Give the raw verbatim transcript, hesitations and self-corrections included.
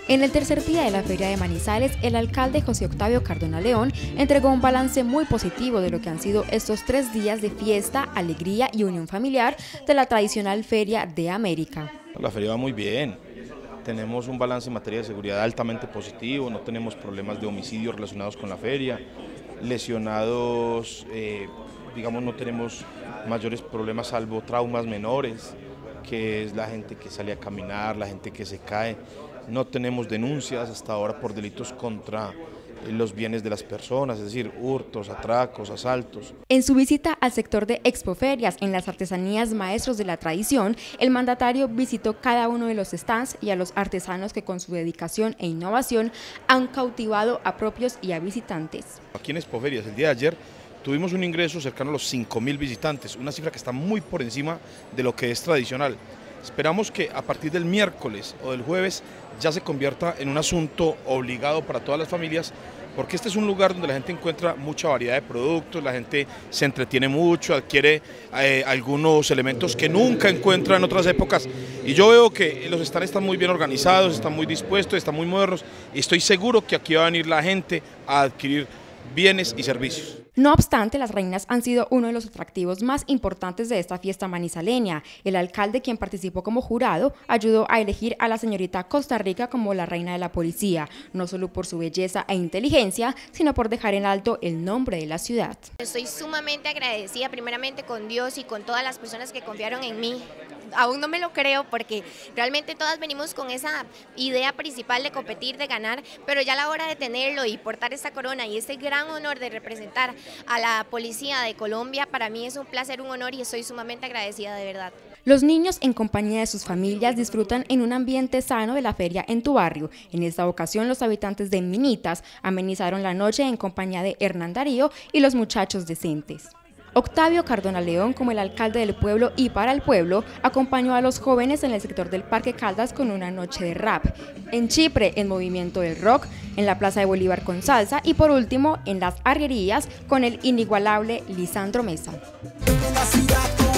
En el tercer día de la Feria de Manizales, el alcalde José Octavio Cardona León entregó un balance muy positivo de lo que han sido estos tres días de fiesta, alegría y unión familiar de la tradicional Feria de América. La feria va muy bien, tenemos un balance en materia de seguridad altamente positivo, no tenemos problemas de homicidios relacionados con la feria, lesionados, eh, digamos no tenemos mayores problemas salvo traumas menores, que es la gente que sale a caminar, la gente que se cae. No tenemos denuncias hasta ahora por delitos contra los bienes de las personas, es decir, hurtos, atracos, asaltos. En su visita al sector de expoferias en las artesanías Maestros de la Tradición, el mandatario visitó cada uno de los stands y a los artesanos que con su dedicación e innovación han cautivado a propios y a visitantes. Aquí en expoferias el día de ayer tuvimos un ingreso cercano a los cinco mil visitantes, una cifra que está muy por encima de lo que es tradicional. Esperamos que a partir del miércoles o del jueves ya se convierta en un asunto obligado para todas las familias, porque este es un lugar donde la gente encuentra mucha variedad de productos, la gente se entretiene mucho, adquiere eh, algunos elementos que nunca encuentra en otras épocas, y yo veo que los stands están muy bien organizados, están muy dispuestos, están muy modernos, y estoy seguro que aquí va a venir la gente a adquirir bienes y servicios. No obstante, las reinas han sido uno de los atractivos más importantes de esta fiesta manizaleña. El alcalde, quien participó como jurado, ayudó a elegir a la señorita Costa Rica como la reina de la policía, no solo por su belleza e inteligencia, sino por dejar en alto el nombre de la ciudad. Estoy sumamente agradecida primeramente con Dios y con todas las personas que confiaron en mí. Aún no me lo creo porque realmente todas venimos con esa idea principal de competir, de ganar, pero ya a la hora de tenerlo y portar esta corona y este gran honor de representar a la policía de Colombia, para mí es un placer, un honor y estoy sumamente agradecida de verdad. Los niños en compañía de sus familias disfrutan en un ambiente sano de la feria en tu barrio. En esta ocasión los habitantes de Minitas amenizaron la noche en compañía de Hernán Darío y los muchachos decentes. Octavio Cardona León, como el alcalde del pueblo y para el pueblo, acompañó a los jóvenes en el sector del Parque Caldas con una noche de rap, en Chipre en Movimiento del Rock, en la Plaza de Bolívar con salsa y por último en las arrierías con el inigualable Lisandro Mesa.